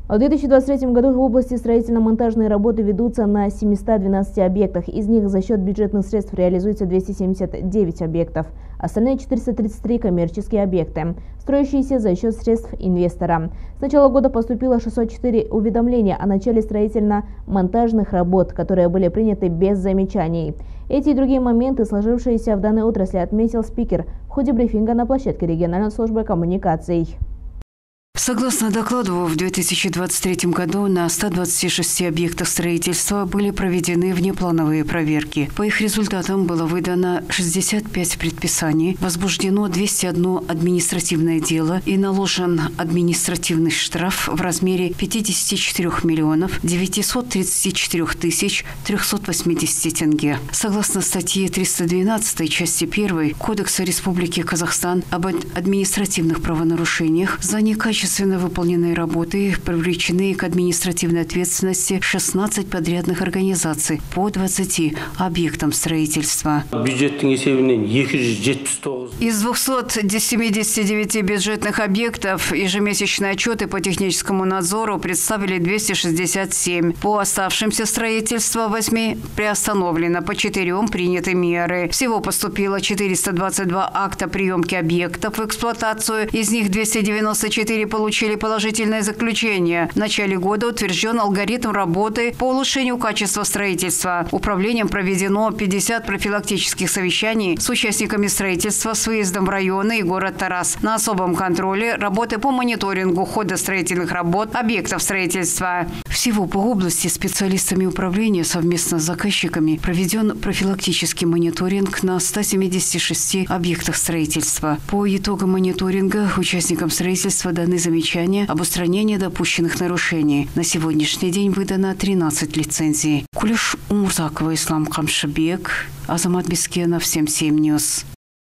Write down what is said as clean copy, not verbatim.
В 2023 году в области строительно-монтажные работы ведутся на 712 объектах. Из них за счет бюджетных средств реализуется 279 объектов. Остальные 433 коммерческие объекты, строящиеся за счет средств инвестора. С начала года поступило 604 уведомления о начале строительно-монтажных работ, которые были приняты без замечаний. Эти и другие моменты, сложившиеся в данной отрасли, отметил спикер в ходе брифинга на площадке региональной службы коммуникаций. Согласно докладу, в 2023 году на 126 объектах строительства были проведены внеплановые проверки. По их результатам было выдано 65 предписаний, возбуждено 201 административное дело и наложен административный штраф в размере 54 миллионов 934 тысяч 380 тенге. Согласно статье 312 части 1 Кодекса Республики Казахстан об административных правонарушениях за некачественные выполненные работы привлечены к административной ответственности 16 подрядных организаций по 20 объектам строительства. Из 279 бюджетных объектов ежемесячные отчеты по техническому надзору представили 267. По оставшимся строительству 8 приостановлено, по 4 приняты меры. Всего поступило 422 акта приемки объектов в эксплуатацию, из них 294 получили положительное заключение. В начале года утвержден алгоритм работы по улучшению качества строительства. Управлением проведено 50 профилактических совещаний с участниками строительства с выездом в районы и город Тарас. На особом контроле работы по мониторингу хода строительных работ объектов строительства. Всего по области специалистами управления совместно с заказчиками проведен профилактический мониторинг на 176 объектах строительства. По итогам мониторинга участникам строительства даны замечания об устранении допущенных нарушений. На сегодняшний день выдано 13 лицензий. Кулеш Умурзакова, Ислам Камшибек, Азамат Бескенов, 7/7 News.